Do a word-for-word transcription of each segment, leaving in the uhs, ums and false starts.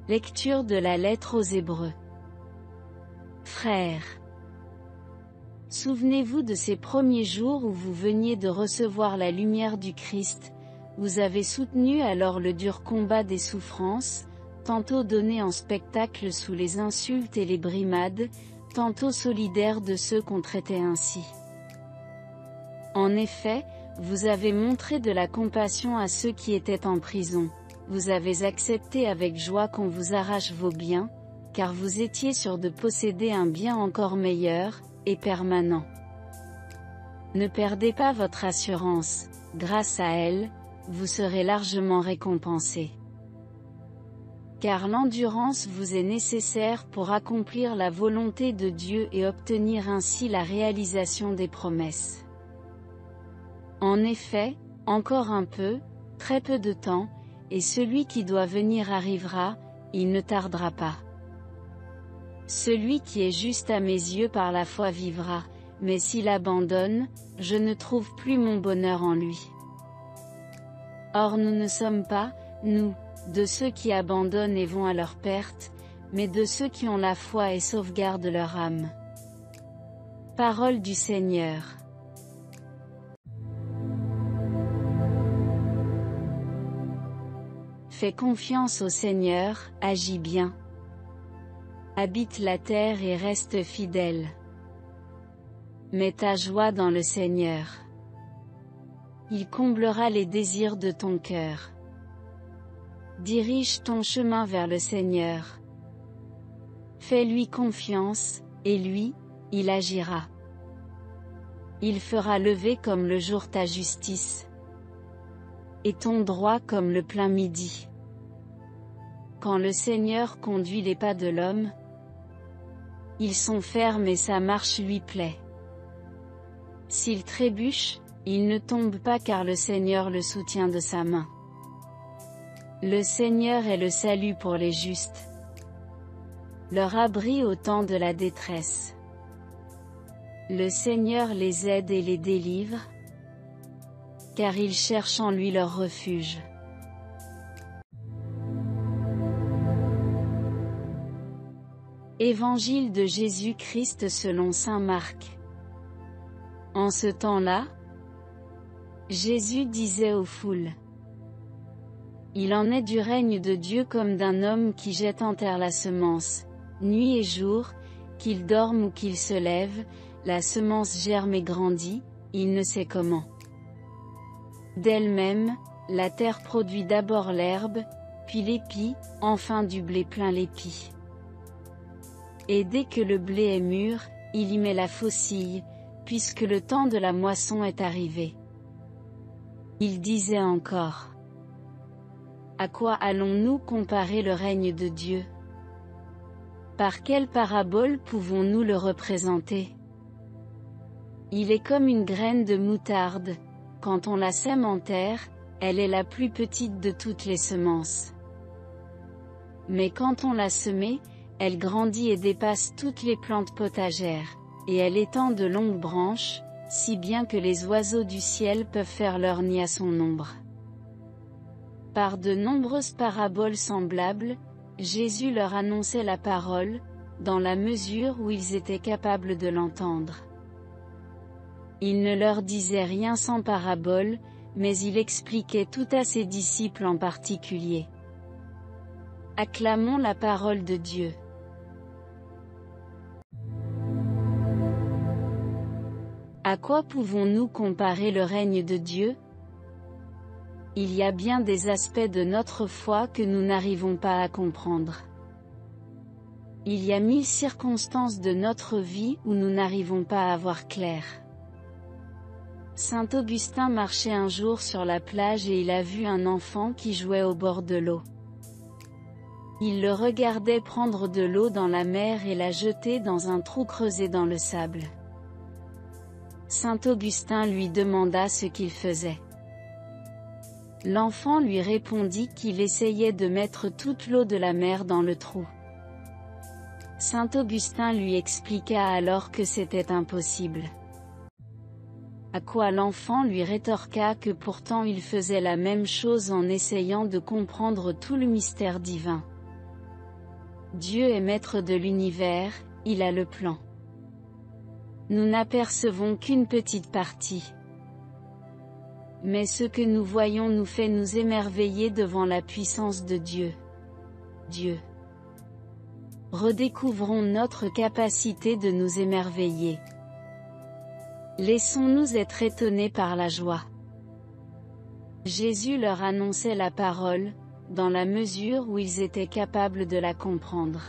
Lecture de la lettre aux Hébreux. Frères, souvenez-vous de ces premiers jours où vous veniez de recevoir la lumière du Christ, vous avez soutenu alors le dur combat des souffrances, tantôt donné en spectacle sous les insultes et les brimades, tantôt solidaires de ceux qu'on traitait ainsi. En effet, vous avez montré de la compassion à ceux qui étaient en prison. Vous avez accepté avec joie qu'on vous arrache vos biens, car vous étiez sûr de posséder un bien encore meilleur, et permanent. Ne perdez pas votre assurance, grâce à elle, vous serez largement récompensé. Car l'endurance vous est nécessaire pour accomplir la volonté de Dieu et obtenir ainsi la réalisation des promesses. En effet, encore un peu, très peu de temps, et celui qui doit venir arrivera, il ne tardera pas. Celui qui est juste à mes yeux par la foi vivra, mais s'il abandonne, je ne trouve plus mon bonheur en lui. Or nous ne sommes pas, nous, de ceux qui abandonnent et vont à leur perte, mais de ceux qui ont la foi et sauvegardent leur âme. Parole du Seigneur. Fais confiance au Seigneur, agis bien. Habite la terre et reste fidèle. Mets ta joie dans le Seigneur. Il comblera les désirs de ton cœur. Dirige ton chemin vers le Seigneur. Fais-lui confiance, et lui, il agira. Il fera lever comme le jour ta justice, et ton droit comme le plein midi. Quand le Seigneur conduit les pas de l'homme, ils sont fermes et sa marche lui plaît. S'il trébuche, il ne tombe pas car le Seigneur le soutient de sa main. Le Seigneur est le salut pour les justes, leur abri au temps de la détresse. Le Seigneur les aide et les délivre, car ils cherchent en lui leur refuge. Évangile de Jésus-Christ selon saint Marc. En ce temps-là, Jésus disait aux foules: Il en est du règne de Dieu comme d'un homme qui jette en terre la semence, nuit et jour, qu'il dorme ou qu'il se lève, la semence germe et grandit, il ne sait comment. D'elle-même, la terre produit d'abord l'herbe, puis l'épi, enfin du blé plein l'épi. Et dès que le blé est mûr, il y met la faucille, puisque le temps de la moisson est arrivé. Il disait encore: À quoi allons-nous comparer le règne de Dieu? Par quelle parabole pouvons-nous le représenter? Il est comme une graine de moutarde. Quand on la sème en terre, elle est la plus petite de toutes les semences. Mais quand on l'a semée, elle grandit et dépasse toutes les plantes potagères, et elle étend de longues branches, si bien que les oiseaux du ciel peuvent faire leur nid à son ombre. Par de nombreuses paraboles semblables, Jésus leur annonçait la parole, dans la mesure où ils étaient capables de l'entendre. Il ne leur disait rien sans parabole, mais il expliquait tout à ses disciples en particulier. Acclamons la parole de Dieu. À quoi pouvons-nous comparer le règne de Dieu? Il y a bien des aspects de notre foi que nous n'arrivons pas à comprendre. Il y a mille circonstances de notre vie où nous n'arrivons pas à voir clair. Saint Augustin marchait un jour sur la plage et il a vu un enfant qui jouait au bord de l'eau. Il le regardait prendre de l'eau dans la mer et la jeter dans un trou creusé dans le sable. Saint Augustin lui demanda ce qu'il faisait. L'enfant lui répondit qu'il essayait de mettre toute l'eau de la mer dans le trou. Saint Augustin lui expliqua alors que c'était impossible. À quoi l'enfant lui rétorqua que pourtant il faisait la même chose en essayant de comprendre tout le mystère divin. Dieu est maître de l'univers, il a le plan. Nous n'apercevons qu'une petite partie. Mais ce que nous voyons nous fait nous émerveiller devant la puissance de Dieu. Dieu. Redécouvrons notre capacité de nous émerveiller. Laissons-nous être étonnés par la joie. Jésus leur annonçait la parole, dans la mesure où ils étaient capables de la comprendre.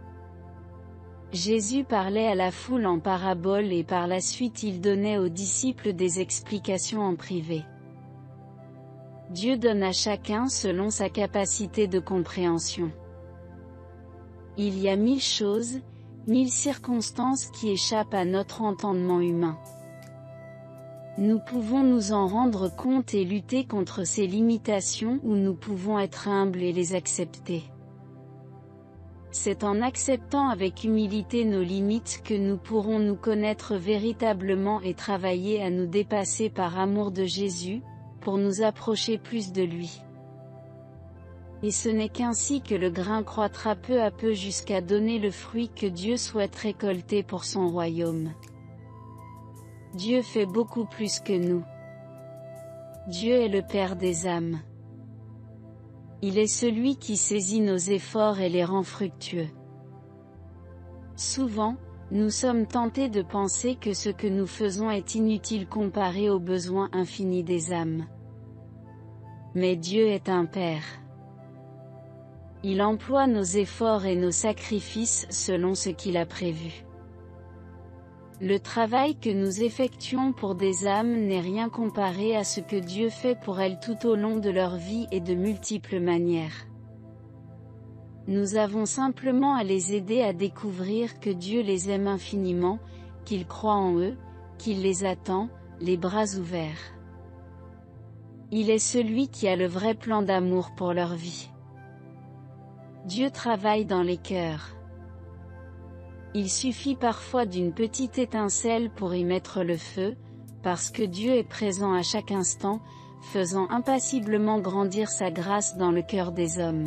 Jésus parlait à la foule en paraboles et par la suite il donnait aux disciples des explications en privé. Dieu donne à chacun selon sa capacité de compréhension. Il y a mille choses, mille circonstances qui échappent à notre entendement humain. Nous pouvons nous en rendre compte et lutter contre ces limitations ou nous pouvons être humbles et les accepter. C'est en acceptant avec humilité nos limites que nous pourrons nous connaître véritablement et travailler à nous dépasser par amour de Jésus, pour nous approcher plus de lui. Et ce n'est qu'ainsi que le grain croîtra peu à peu jusqu'à donner le fruit que Dieu souhaite récolter pour son royaume. Dieu fait beaucoup plus que nous. Dieu est le Père des âmes. Il est celui qui saisit nos efforts et les rend fructueux. Souvent, nous sommes tentés de penser que ce que nous faisons est inutile comparé aux besoins infinis des âmes. Mais Dieu est un Père. Il emploie nos efforts et nos sacrifices selon ce qu'il a prévu. Le travail que nous effectuons pour des âmes n'est rien comparé à ce que Dieu fait pour elles tout au long de leur vie et de multiples manières. Nous avons simplement à les aider à découvrir que Dieu les aime infiniment, qu'il croit en eux, qu'il les attend, les bras ouverts. Il est celui qui a le vrai plan d'amour pour leur vie. Dieu travaille dans les cœurs. Il suffit parfois d'une petite étincelle pour y mettre le feu, parce que Dieu est présent à chaque instant, faisant impassiblement grandir sa grâce dans le cœur des hommes.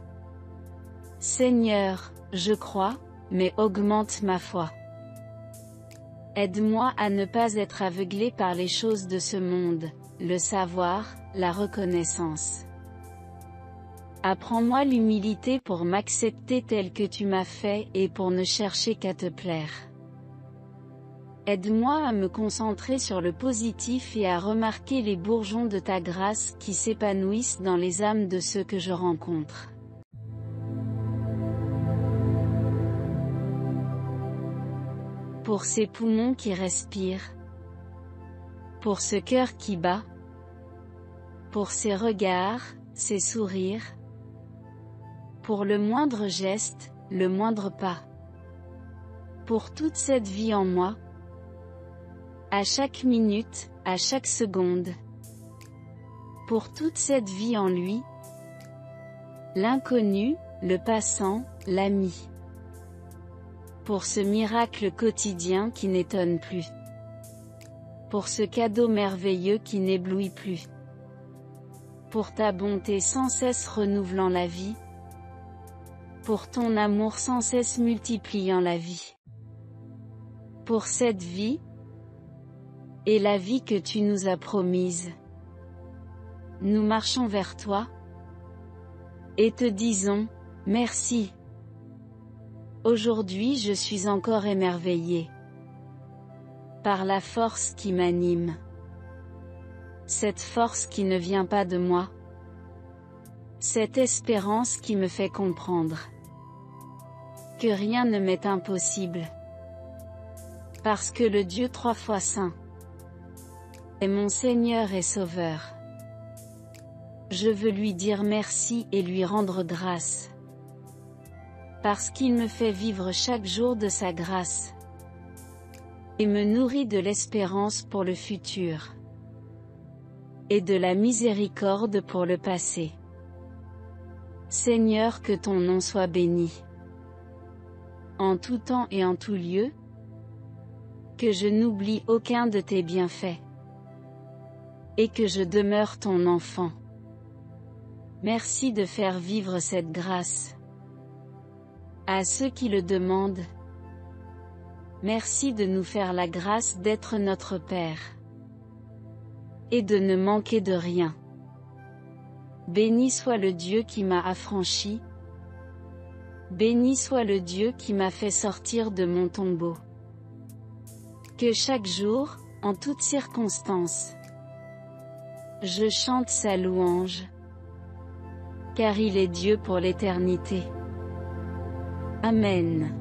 Seigneur, je crois, mais augmente ma foi. Aide-moi à ne pas être aveuglé par les choses de ce monde, le savoir, la reconnaissance. Apprends-moi l'humilité pour m'accepter tel que tu m'as fait et pour ne chercher qu'à te plaire. Aide-moi à me concentrer sur le positif et à remarquer les bourgeons de ta grâce qui s'épanouissent dans les âmes de ceux que je rencontre. Pour ces poumons qui respirent, pour ce cœur qui bat, pour ces regards, ces sourires, pour le moindre geste, le moindre pas, pour toute cette vie en moi, à chaque minute, à chaque seconde, pour toute cette vie en lui, l'inconnu, le passant, l'ami, pour ce miracle quotidien qui n'étonne plus, pour ce cadeau merveilleux qui n'éblouit plus, pour ta bonté sans cesse renouvelant la vie, pour ton amour sans cesse multipliant la vie, pour cette vie, et la vie que tu nous as promise. Nous marchons vers toi, et te disons, merci. Aujourd'hui je suis encore émerveillé par la force qui m'anime. Cette force qui ne vient pas de moi. Cette espérance qui me fait comprendre que rien ne m'est impossible. Parce que le Dieu trois fois saint est mon Seigneur et Sauveur. Je veux lui dire merci et lui rendre grâce. Parce qu'il me fait vivre chaque jour de sa grâce. Et me nourrit de l'espérance pour le futur. Et de la miséricorde pour le passé. Seigneur, que ton nom soit béni. En tout temps et en tout lieu. Que je n'oublie aucun de tes bienfaits. Et que je demeure ton enfant. Merci de faire vivre cette grâce À ceux qui le demandent, merci de nous faire la grâce d'être notre Père. Et de ne manquer de rien. Béni soit le Dieu qui m'a affranchi. Béni soit le Dieu qui m'a fait sortir de mon tombeau. Que chaque jour, en toutes circonstances, je chante sa louange. Car il est Dieu pour l'éternité. Amen.